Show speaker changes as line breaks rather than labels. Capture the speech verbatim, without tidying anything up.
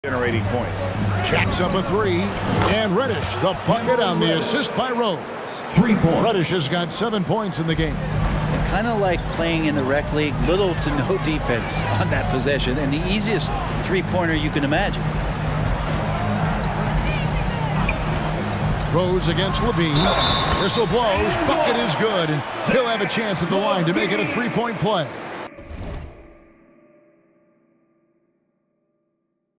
generating points.
Jacks up a three. And Reddish, the bucket on the assist by Rose.
Three points.
Reddish has got seven points in the game.
Kind of like playing in the rec league, little to no defense on that possession, and the easiest three-pointer you can imagine.
Rose against Levine. Whistle blows. Bucket is good, and he'll have a chance at the line to make it a three-point play.